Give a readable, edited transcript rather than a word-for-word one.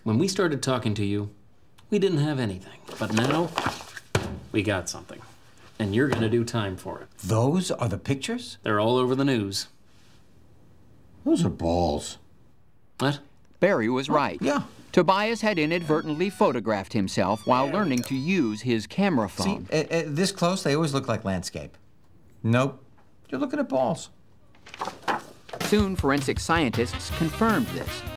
When we started talking to you, we didn't have anything. But now, we got something. And you're gonna do time for it. Those are the pictures? They're all over the news. Those are balls. What? Barry was right. Yeah. Tobias had inadvertently photographed himself while learning to use his camera phone. See, this close, they always look like landscape. Nope. You're looking at balls. Soon, forensic scientists confirmed this.